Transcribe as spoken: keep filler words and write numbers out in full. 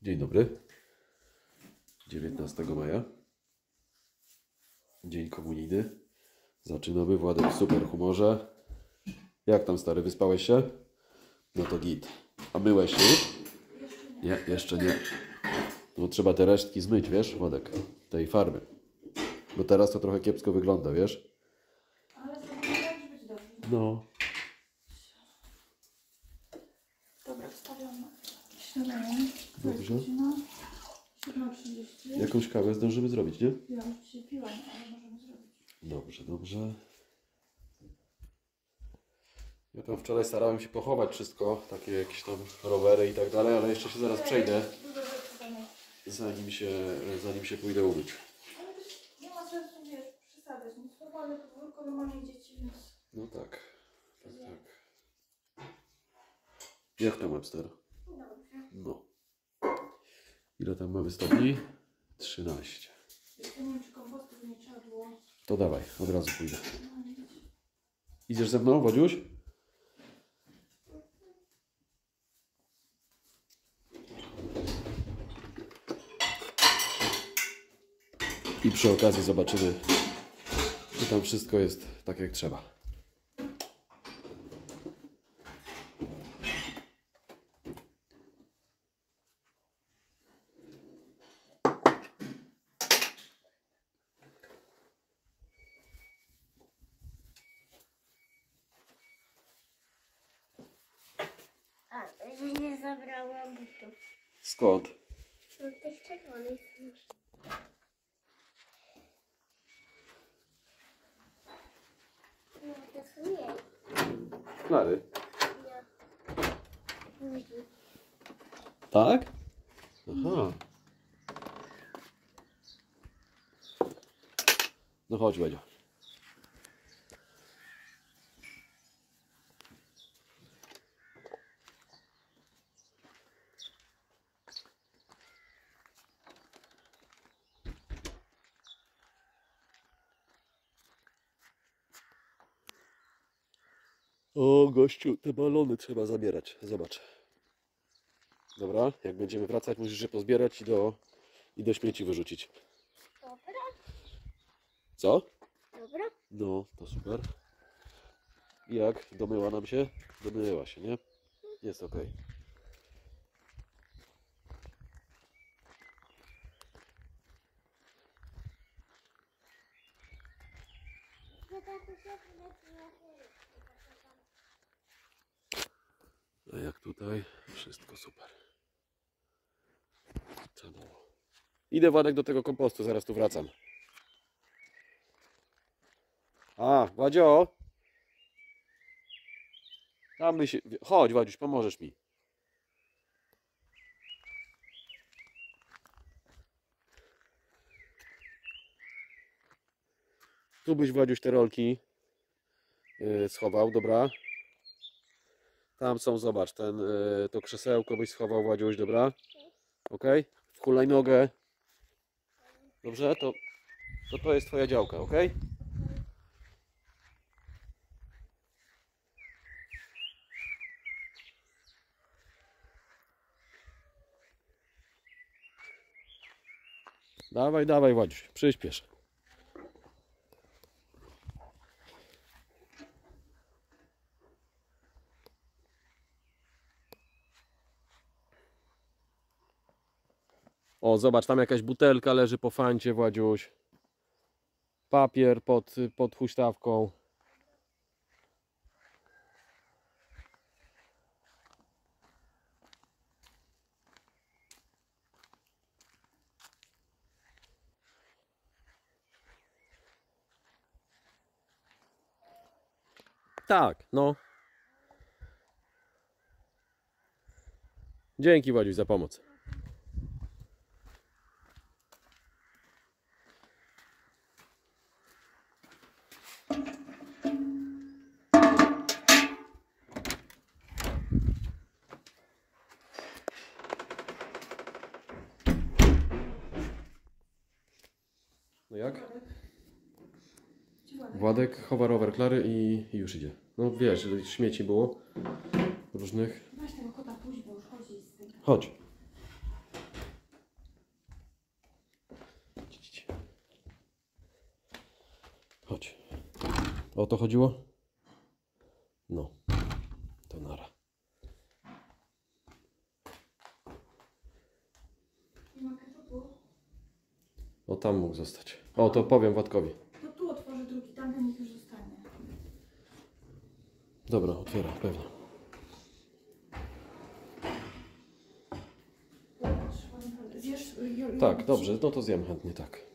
Dzień dobry. dziewiętnastego maja. Dzień komunijny. Zaczynamy. Władek w super humorze. Jak tam, stary, wyspałeś się? No to git. A myłeś się już? Nie, jeszcze nie. No trzeba te resztki zmyć, wiesz, Władek, tej farby. Bo teraz to trochę kiepsko wygląda, wiesz? Ale to być dobrze. No. Dobra, wstawiam śniadanie. Dobrze. siódma trzydzieści. Jakąś kawę zdążymy zrobić, nie? Ja już dzisiaj piłam, ale możemy zrobić. Dobrze, dobrze. Ja tam wczoraj starałem się pochować wszystko, takie jakieś tam rowery i tak dalej, ale jeszcze się zaraz przejdę, zanim się, zanim się pójdę umyć. Ale też nie ma sensu, wiesz, przesadzać. No spokojnie, podwórko, no mamy dzieci, więc... No tak, tak, tak. Jak tam, Webster? Dobrze. No. Ile tam mamy stopni? trzynaście. Ja nie wiem, czy kompostu by nie trzeba było. To dawaj, od razu pójdę. Idziesz ze mną, Wodziuś? I przy okazji zobaczymy, czy tam wszystko jest tak, jak trzeba. A, że nie zabrałam butów. Skąd? No tych czerwonych. No to są jej. Klary. Ja. Buzi. Tak? Aha. No chodź, Wedzio. O, gościu, te balony trzeba zabierać. Zobacz. Dobra, jak będziemy wracać, musisz je pozbierać i do, i do śmieci wyrzucić. Dobra, Co? dobra. No, to super. I jak? Domyła nam się? Domyła się, nie? Jest ok. A jak tutaj? Wszystko super. Co było? Idę, Władek, do tego kompostu, zaraz tu wracam. A, Władzio! Tam by się... Chodź, Władziuś, pomożesz mi. Tu byś, Władziuś, te rolki yy, schował, dobra? Tam są, zobacz, ten, yy, to krzesełko byś schował, Władziuś, dobra? Ok? W hulajnogę. Dobrze? To, to to jest twoja działka, ok? Dawaj, dawaj, Władziuś, przyspiesz. O, zobacz, tam jakaś butelka leży po fancie, Władziuś. Papier pod, pod huśtawką. Tak, no. Dzięki, Władziuś, za pomoc. No jak? Władek chowa rower Klary i, i już idzie. No wiesz, że śmieci było różnych. Weź tego kota pójdź, bo już chodzi z tym. Chodź. O to chodziło? No. To nara. Nie ma ketchupu. O, tam mógł zostać. O, to powiem Władkowi. To tu otworzę drugi, tamten niech już zostanie. Dobra, otwiera, pewnie. Zjesz, Ju- Ju- Tak, dobrze, no to zjem chętnie, tak.